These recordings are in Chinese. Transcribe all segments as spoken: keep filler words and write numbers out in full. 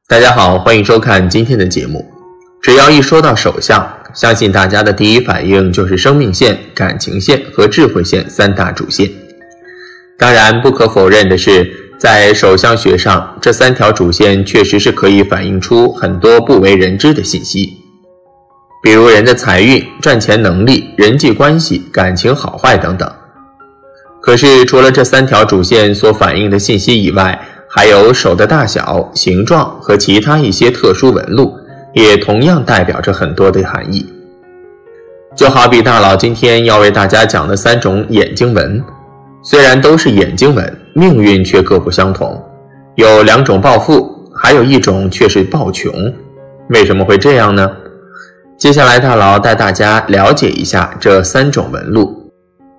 大家好，欢迎收看今天的节目。只要一说到手相，相信大家的第一反应就是生命线、感情线和智慧线三大主线。当然，不可否认的是，在手相学上，这三条主线确实是可以反映出很多不为人知的信息，比如人的财运、赚钱能力、人际关系、感情好坏等等。可是除了这三条主线所反映的信息以外，还有手的大小、形状和其他一些特殊纹路，也同样代表着很多的含义。就好比大佬今天要为大家讲的三种眼睛纹，虽然都是眼睛纹，命运却各不相同。有两种暴富，还有一种却是暴穷。为什么会这样呢？接下来大佬带大家了解一下这三种纹路。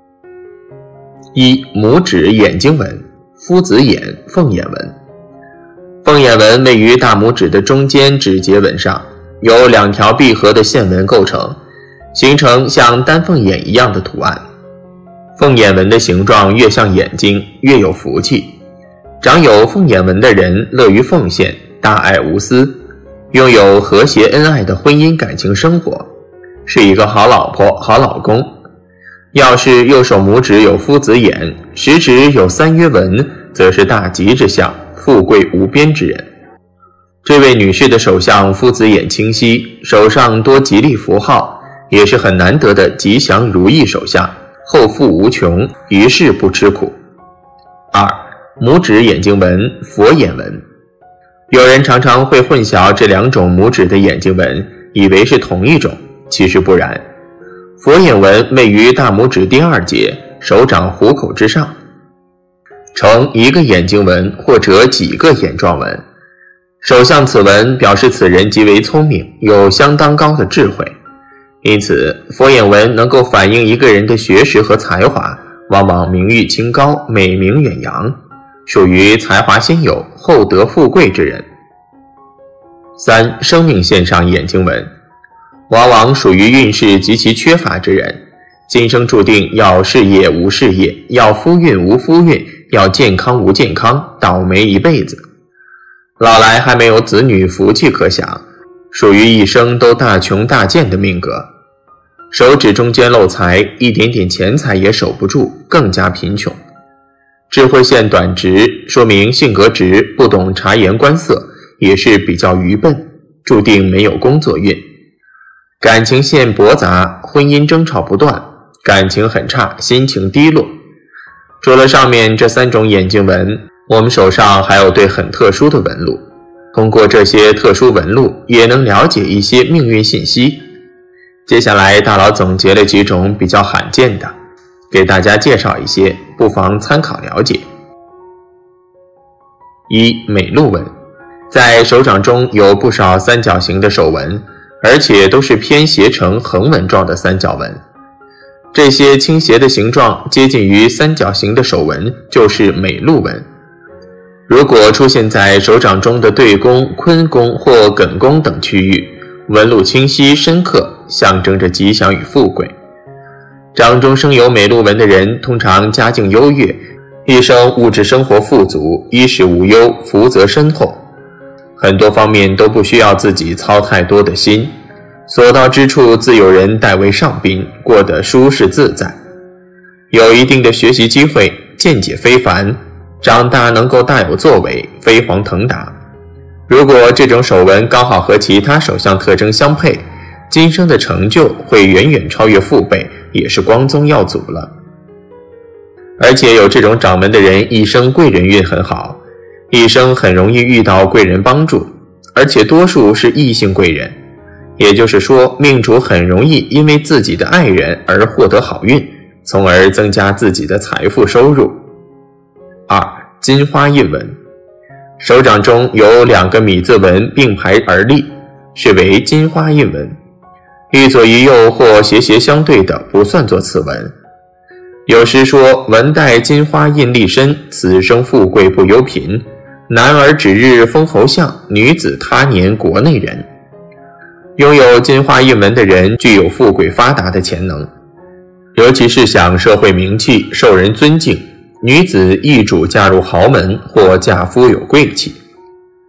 一、拇指眼睛纹，夫子眼凤眼纹。凤眼纹位于大拇指的中间指节纹上，由两条闭合的线纹构成，形成像丹凤眼一样的图案。凤眼纹的形状越像眼睛，越有福气。长有凤眼纹的人乐于奉献，大爱无私，拥有和谐恩爱的婚姻感情生活，是一个好老婆、好老公。要是右手拇指有夫子眼，食指有三约纹，则是大吉之象，富贵无边之人。这位女士的手相夫子眼清晰，手上多吉利符号，也是很难得的吉祥如意手相，后富无穷，于事不吃苦。二、拇指眼睛纹，佛眼纹。有人常常会混淆这两种拇指的眼睛纹，以为是同一种，其实不然。佛眼纹位于大拇指第二节，手掌虎口之上，呈一个眼睛纹或者几个眼状纹。手相此纹表示此人极为聪明，有相当高的智慧，因此佛眼纹能够反映一个人的学识和才华，往往名誉清高，美名远扬，属于才华先有，厚德富贵之人。三、生命线上眼睛纹，往往属于运势极其缺乏之人，今生注定要事业无事业，要夫运无夫运，要健康无健康，倒霉一辈子。老来还没有子女福气可享，属于一生都大穷大贱的命格。手指中间漏财，一点点钱财也守不住，更加贫穷。智慧线短直，说明性格直，不懂察言观色，也是比较愚笨，注定没有工作运。感情线驳杂，婚姻争吵不断，感情很差，心情低落。除了上面这三种眼睛纹，我们手上还有对很特殊的纹路，通过这些特殊纹路也能了解一些命运信息。接下来大佬总结了几种比较罕见的，给大家介绍一些，不妨参考了解。一、美鹿纹。在手掌中有不少三角形的手纹，而且都是偏斜成横纹状的三角纹。这些倾斜的形状接近于三角形的手纹，就是美鹿纹。如果出现在手掌中的对宫、坤宫或艮宫等区域，纹路清晰深刻，象征着吉祥与富贵。掌中生有美鹿纹的人，通常家境优越，一生物质生活富足，衣食无忧，福泽深厚，很多方面都不需要自己操太多的心，所到之处自有人代为上宾，过得舒适自在，有一定的学习机会，见解非凡，长大能够大有作为，飞黄腾达。如果这种手纹刚好和其他手相特征相配，今生的成就会远远超越父辈，也是光宗耀祖了。而且有这种掌纹的人一生贵人运很好，一生很容易遇到贵人帮助，而且多数是异性贵人，也就是说命主很容易因为自己的爱人而获得好运，从而增加自己的财富收入。二、金花印纹。手掌中有两个米字纹并排而立，是为金花印纹，一左一右或斜斜相对的不算作此纹。有时说纹带金花印立身，此生富贵不忧贫，男儿指日封侯相，女子他年国内人。拥有金花印纹的人具有富贵发达的潜能，尤其是享社会名气，受人尊敬，女子易主嫁入豪门或嫁夫有贵气。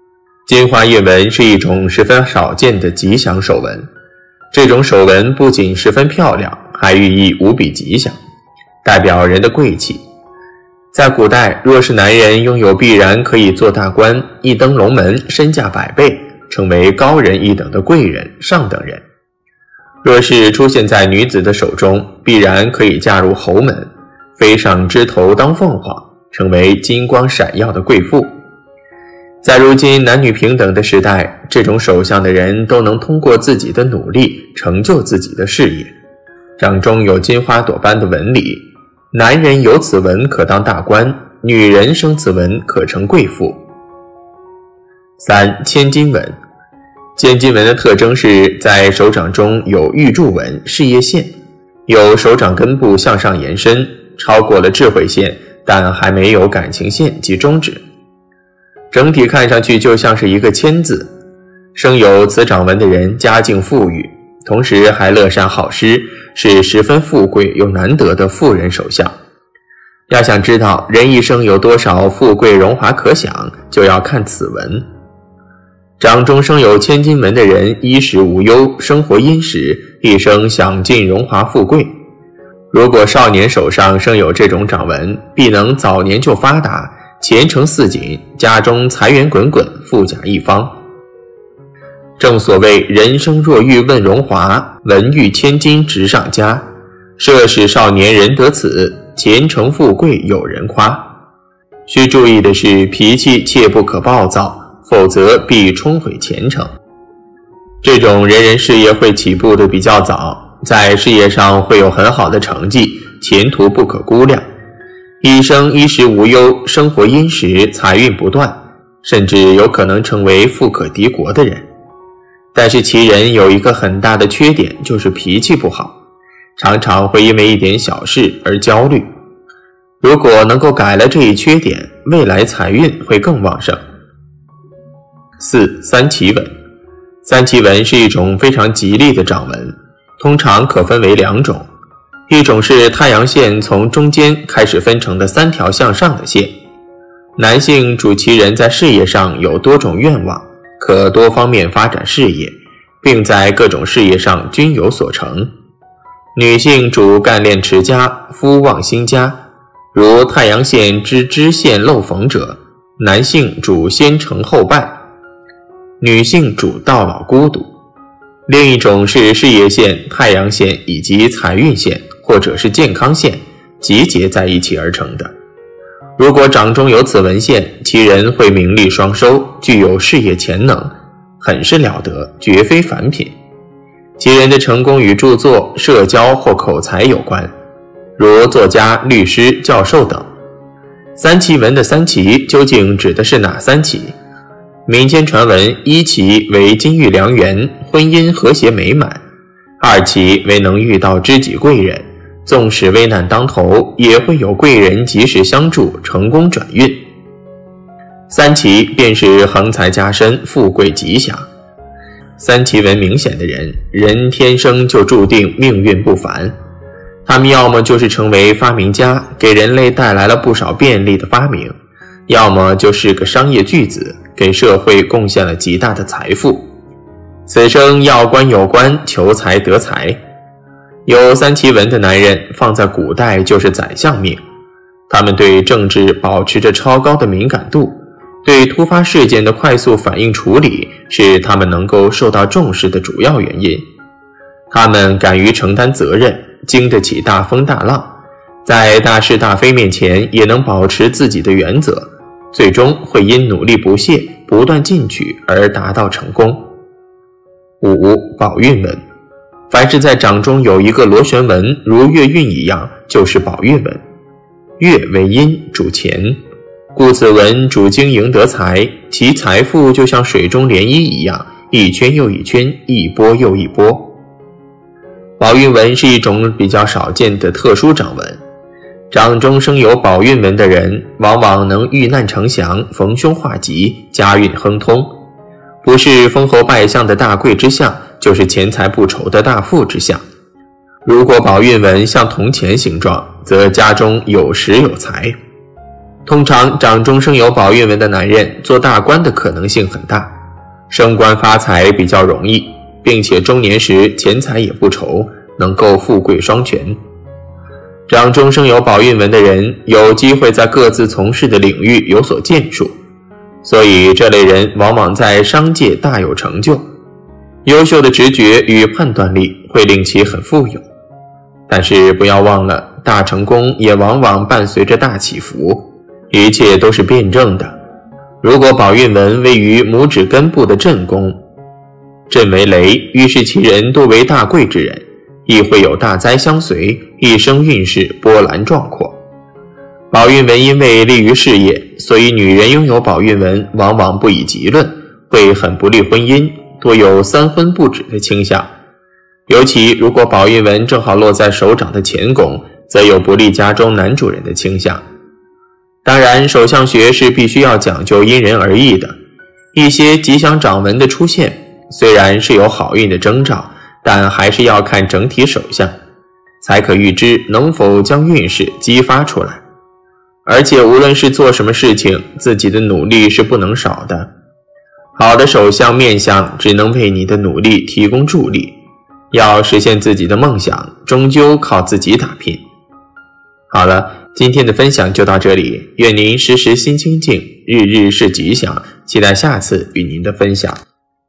金花印纹是一种十分少见的吉祥手纹，这种手纹不仅十分漂亮，还寓意无比吉祥，代表人的贵气。在古代，若是男人拥有，必然可以做大官，一登龙门，身价百倍，成为高人一等的贵人、上等人。若是出现在女子的手中，必然可以嫁入侯门，飞上枝头当凤凰，成为金光闪耀的贵妇。在如今男女平等的时代，这种手相的人都能通过自己的努力成就自己的事业。掌中有金花朵般的纹理，男人有此纹可当大官，女人生此纹可成贵妇。三、千金纹。千金纹的特征是在手掌中有玉柱纹、事业线，有手掌根部向上延伸，超过了智慧线，但还没有感情线及中指。整体看上去就像是一个千字。生有此掌纹的人家境富裕，同时还乐善好施，是十分富贵又难得的富人手相。要想知道人一生有多少富贵荣华可享，就要看此纹。掌中生有千金纹的人衣食无忧，生活殷实，一生享尽荣华富贵。如果少年手上生有这种掌纹，必能早年就发达，前程似锦，家中财源滚滚，富甲一方。正所谓人生若欲问荣华，文遇千金直上加。设使少年人得此，前程富贵有人夸。需注意的是，脾气切不可暴躁，否则必冲毁前程。这种人人事业会起步的比较早，在事业上会有很好的成绩，前途不可估量。一生衣食无忧，生活殷实，财运不断，甚至有可能成为富可敌国的人。但是其人有一个很大的缺点，就是脾气不好，常常会因为一点小事而焦虑。如果能够改了这一缺点，未来财运会更旺盛。四、三奇纹。三奇纹是一种非常吉利的掌纹，通常可分为两种。一种是太阳线从中间开始分成的三条向上的线，男性主其人在事业上有多种愿望，可多方面发展事业，并在各种事业上均有所成。女性主干练持家，夫旺兴家，如太阳线之支线漏缝者，男性主先成后败，女性主到老孤独。另一种是事业线、太阳线以及财运线或者是健康线集结在一起而成的。如果掌中有此纹线，其人会名利双收，具有事业潜能，很是了得，绝非凡品。其人的成功与著作、社交或口才有关，如作家、律师、教授等。三奇纹的三奇究竟指的是哪三奇？民间传闻，一奇为金玉良缘，婚姻和谐美满；二奇为能遇到知己贵人，纵使危难当头，也会有贵人及时相助，成功转运。三奇便是横财加身，富贵吉祥。三奇纹明显的人，人天生就注定命运不凡。他们要么就是成为发明家，给人类带来了不少便利的发明，要么就是个商业巨子，给社会贡献了极大的财富。此生要官有官，求财得财。有三奇纹的男人放在古代就是宰相命，他们对政治保持着超高的敏感度，对突发事件的快速反应处理是他们能够受到重视的主要原因。他们敢于承担责任，经得起大风大浪，在大是大非面前也能保持自己的原则，最终会因努力不懈，不断进取而达到成功。五、宝运纹。凡是在掌中有一个螺旋纹，如月晕一样，就是宝运纹。月为阴，主钱，故此纹主经营得财，其财富就像水中涟漪一样，一圈又一圈，一波又一波。宝运纹是一种比较少见的特殊掌纹，掌中生有宝运纹的人，往往能遇难成祥，逢凶化吉，家运亨通，不是封侯拜相的大贵之相，就是钱财不愁的大富之相。如果宝运纹像铜钱形状，则家中有食有财。通常掌中生有宝运纹的男人，做大官的可能性很大， 升官发财比较容易，并且中年时钱财也不愁，能够富贵双全。掌中生有宝运纹的人有机会在各自从事的领域有所建树，所以这类人往往在商界大有成就。优秀的直觉与判断力会令其很富有，但是不要忘了，大成功也往往伴随着大起伏，一切都是辩证的。如果宝运纹位于拇指根部的震宫，震为雷，预示其人多为大贵之人，亦会有大灾相随，一生运势波澜壮阔。宝运纹因为利于事业，所以女人拥有宝运纹往往不以己论，会很不利婚姻，多有三婚不止的倾向。尤其如果宝运纹正好落在手掌的前宫，则有不利家中男主人的倾向。当然，手相学是必须要讲究因人而异的，一些吉祥掌纹的出现虽然是有好运的征兆，但还是要看整体手相，才可预知能否将运势激发出来。而且无论是做什么事情，自己的努力是不能少的。好的手相面相只能为你的努力提供助力，要实现自己的梦想，终究靠自己打拼。好了，今天的分享就到这里，愿您时时心清静，日日是吉祥，期待下次与您的分享。